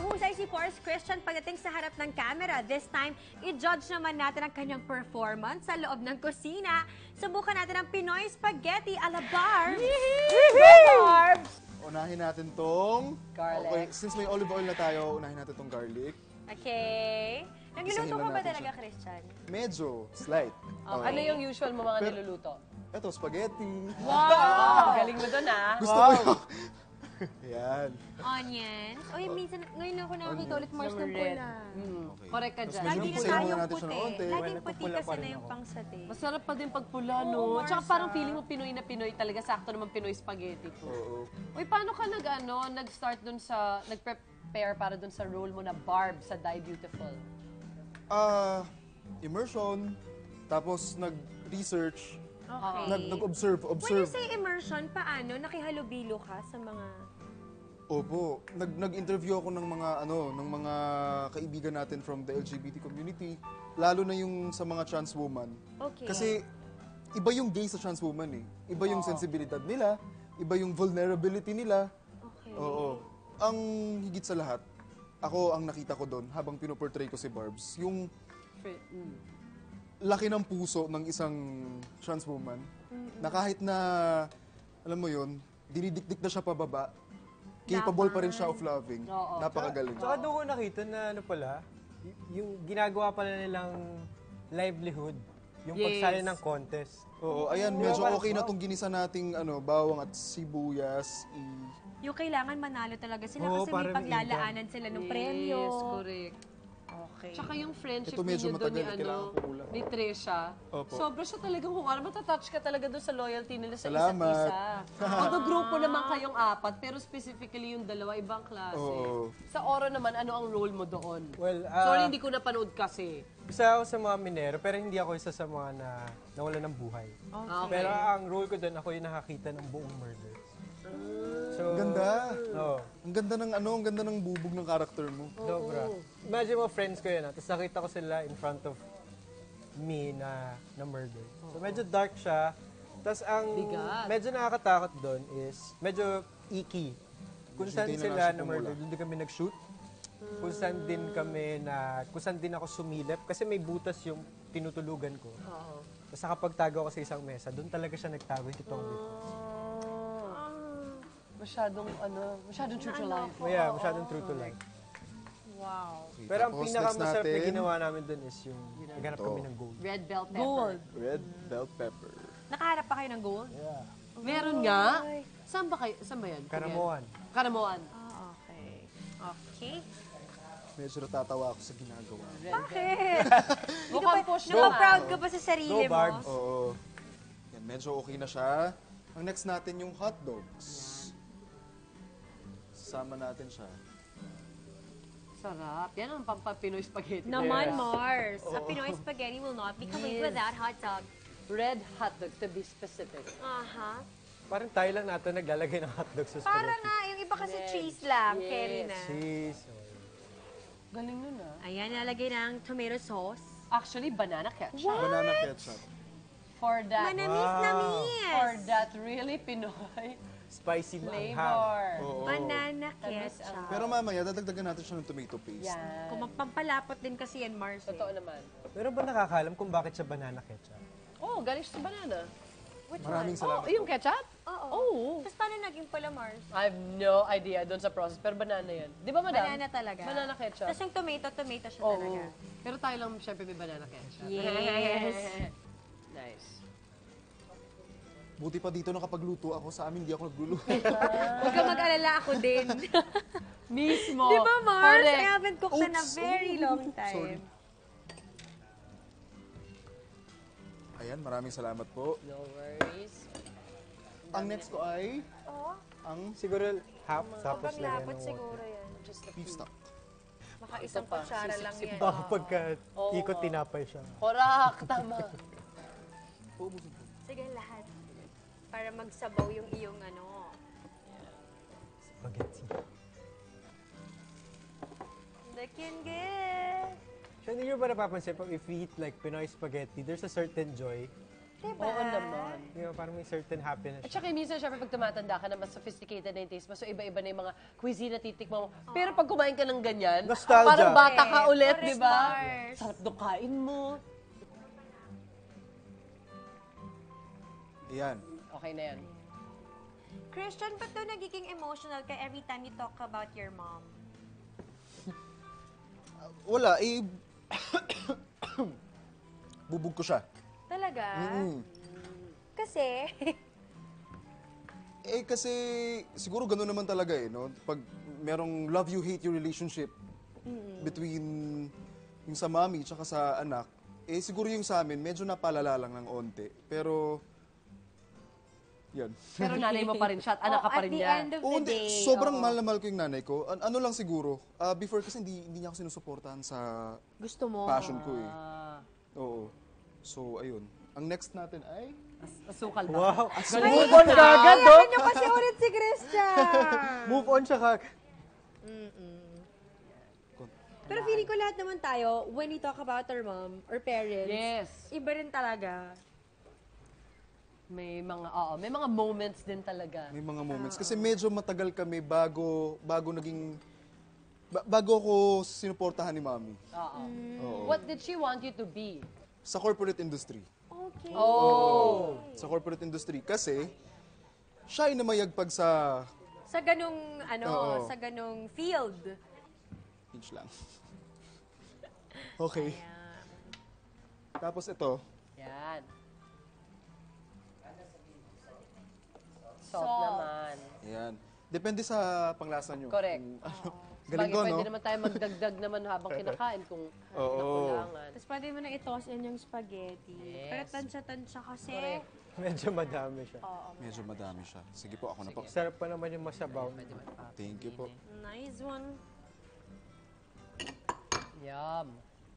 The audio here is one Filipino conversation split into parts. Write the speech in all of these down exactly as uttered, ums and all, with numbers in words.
mahusay si Forrest Christian pagdating sa harap ng camera. This time, i-judge naman natin ang kanyang performance sa loob ng kusina. Subukan natin ang Pinoy Spaghetti a la Barbs. Barbs! Unahin natin tong... Garlic. Okay, since may olive oil na tayo, unahin natin tong garlic. Okay. Nagluluto Isahin ka lang ba natin talaga, siya. Christian? Medyo, slight. Oh, ano yung usual mo mga Pero- niluluto? Ito, spaghetti. Wow! Galing mo doon ah. Gusto mo yung... Yan. Onions. Uy, minsan, ngayon lang ako nakakita ulit Mars ng Red. pula. Mm. Okay. Correct ka dyan. Medyo Lagi na pusayin muna tayong natin siya ng puti. onte. Laging Well, puti nagpupula kasi pa rin na yung ako. pang sate. Masarap pa din pag pula, Oo, no? Mars, Tsaka parang ah. feeling mo Pinoy na Pinoy talaga. Sakto naman Pinoy spaghetti to. Oo. Uy, paano ka nag, ano, nag-start dun sa, nag-prepare para dun sa role mo na Barb sa Die Beautiful? Ah, immersion. Tapos nag-research. Okay. Nag- Nag-observe. When you Observe. say immersion, paano? Nakihalubilo ka sa mga... Opo. Nag- Nag-interview ako ng mga ano, ng mga kaibigan natin from the L G B T community, lalo na yung sa mga trans woman. Okay. Kasi iba yung gay sa trans woman eh. Iba yung sensibilidad nila, iba yung vulnerability nila. Okay. Oo. Ang higit sa lahat, ako ang nakita ko doon habang pinoportray ko si Barbs, yung Fri- mm. laki ng puso ng isang trans woman na kahit na, alam mo yun, dinidikdik na siya pababa, capable pa rin siya of loving. Oo. Napakagaling. Tsaka doon ko nakita na ano pala, y- yung ginagawa pala nilang livelihood, yung Yes. pagsali ng contest. Oo, ayan, Di ba medyo parang, okay na wow. tong ginisa nating ano, bawang at sibuyas. I- Yung kailangan manalo talaga sila Oo, kasi may para may paglalaanan sila ng premyo. Yes, correct. Okay. Tsaka yung friendship Ito medyo ninyo doon ni, matagal, kailangan ano, ko ulam. ni Trisha. Opo. Sobra siya talagang kung ano, matatouch ka talaga doon sa loyalty nila sa Salamat. isa't isa. Although grupo naman kayong apat, pero specifically yung dalawa, ibang klase. Oo. Sa Oro naman, ano ang role mo doon? Well, ah, Sorry, hindi ko napanood kasi. isa ako sa mga minero, pero hindi ako isa sa mga na nawala ng buhay. Okay. Pero ang role ko doon, ako yung nakakita ng buong murder. So, Ganda. Oo. Ang ganda ng ano, ang ganda ng bubog ng karakter mo. Sobra. Imagine mo, friends ko yun. ah. Tapos nakita ko sila in front of me na, na murder. So medyo dark siya. Tapos ang Bigat. medyo nakakatakot doon is medyo icky. Kung saan Hindi na sila nasa na murder, pumula. doon din kami nag-shoot. Kung saan din kami na, kung saan din ako sumilip. Kasi may butas yung tinutulugan ko. Oo. Tapos nakapagtago ako sa isang mesa, doon talaga siya nagtago yung totoong butas. Masyadong, ano, masyadong true to life. So yeah, masyadong true to life. Wow. Okay, Pero ang tapos pinakamasarap next na natin, ginawa namin doon is yung naghanap Ito. kami ng gold. Red bell pepper. red bell pepper. Nakaharap pa kayo ng gold? Yeah. Meron nga. Saan ba kayo? Saan ba yan? Karamuan. Karamuan. Ah, okay. Okay. Medyo natatawa ako sa ginagawa. Bakit? Mukhang push Napa naman. proud ka ba sa sarili Go, mo? Barbs. Oo. Yan, medyo okay na siya. Ang next natin yung hot dogs. Sama natin siya. Sarap. Yan ang pampa-Pinoy spaghetti. Naman, Mars. A Pinoy spaghetti will not be complete Yes. without hot dog. Red hot dogs, to be specific. Aha. Parang tayo lang natin naglalagay ng hotdog sa Para spaghetti. nga, yung iba kasi Yes. cheese lang, Yes. carry na. Cheese. oh. Galing nun ah. Ayan, nalagay ng tomato sauce. Actually, banana ketchup. Banana ketchup. For that, Manamis-namis! for that really Pinoy Spicy maanghang. flavor. Oo. Banana Tamis ketchup. ang- Pero mamaya, dadagdagan natin siya ng tomato paste. Yan. Kung pampalapot din kasi yan, Mars. eh. Totoo naman. Pero ba nakakaalam kung bakit siya banana ketchup? Oh, galing siya sa banana. Which Maraming one? salamat. Oh, yung ketchup? Oo. Oh. Tapos paano naging pala, Mars? I have no idea doon sa process, pero banana yan. Di ba, madam? Banana talaga. Banana ketchup. Tapos yung tomato, tomato siya Oo. talaga. Pero tayo lang, syempre, may banana ketchup. Yes. Nice. Buti pa dito nakapagluto ako. Sa amin, hindi ako nagluluto. Huwag ka mag-alala, ako din. Mismo. Di ba, Mars? Correct. I haven't cooked in a Oops. very Ooh. long Sorry. time. Ayan, maraming salamat po. No worries. Ang next ko ay Oh, ang Siguro half, tapos sobrang lagyan lapot ng siguro water. yan. Just a beef few. stock. Baka isang pa. kutsara lang Sisip-sip yan. Baka pagka Oo ikot nga. tinapay siya. Correct. Tama. Sige, lahat. Para magsabaw yung iyong ano. Spaghetti. Looking good. So, hindi nyo ba napapansin pag if we eat like Pinoy spaghetti, there's a certain joy. Diba? Oo naman. You know, parang may certain happiness. At saka minsan, syempre, pag tumatanda ka na, mas sophisticated na yung taste mo, so iba-iba na yung mga cuisine na titikman mo. Pero pag kumain ka ng ganyan, Nostalgia. parang bata ka ulit, Correct. di ba? Correct. Sarap nung kain mo. Ayan. Okay na yan. Christian, ba't daw nagiging emotional ka every time you talk about your mom? Wala, eh... bubog ko siya. Talaga? Mm. Kasi, Eh, kasi siguro gano'n naman talaga eh, no? Pag merong love you, hate you relationship between yung sa mami tsaka sa anak, eh siguro yung sa amin, medyo napalala lang ng onte. Pero, yan. Pero nanay mo pa rin siya at anak ka oh, pa rin at the niya. end of Oo, the hindi. day, Sobrang oo. mahal na mahal ko yung nanay ko. An- ano lang siguro, ah, before kasi hindi, hindi niya ako sinusuportahan sa Gusto mo. passion ko eh. Ah, Oo. So, ayun. Ang next natin ay... as- asukal ba? Wow! Galing Move mo on na. kagad, no? Ayaw niyo kasi ulit si Christian. Move on siya kagad. Pero feeling ko lahat naman tayo, when we talk about our mom or parents, Yes. iba rin talaga. May mga, oo, may mga moments din talaga. May mga moments. Kasi medyo matagal kami bago, bago naging... ba- bago ako sinuportahan ni mami. Oo. Oo. What did she want you to be? Sa corporate industry. Okay. Oh! Sa corporate industry. Kasi, siya ay namayagpag sa... Sa ganung, ano, Oo. sa ganung field. Inch lang. Okay. Tapos ito, Yan. Salt, Salt. naman. ayan. Depende sa panglasa nyo. Correct. Kung ano. Bagay, Galing ko, pwede no? naman tayo magdagdag naman habang kinakain kung Oo. nakulangan. Tapos pwede mo na i-toss in yung spaghetti. Yes. Pero tansya-tansya kasi. Correct. Medyo madami siya. Oo. Medyo madami siya. Sige po, ako na po. Sarap pa naman yung masabaw. Pwede man pa. Thank you po. Nice one. Yum.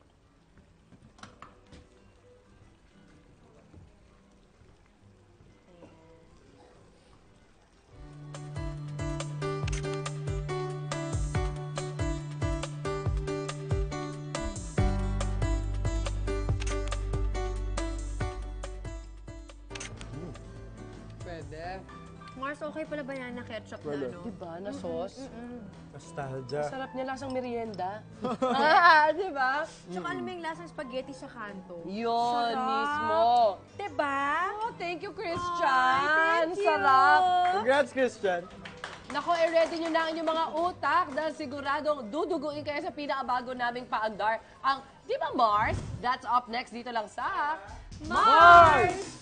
Pwede. Mars, okay pala banana ketchup Wala. na, no? Diba, na sauce? Nostalgia. Sarap niya lasang merienda. ah, diba? Tsaka alam mo yung lasang spaghetti sa kanto. Yun, Sarap. mismo. Diba? Oh, thank you, Christian. Ay, thank you. Sarap. Congrats, Christian! Nako, i-ready nyo na ang inyong mga utak dahil siguradong duduguin kayo sa pinakabago naming paandar, ang Di ba Mars? That's up next dito lang sa Mars!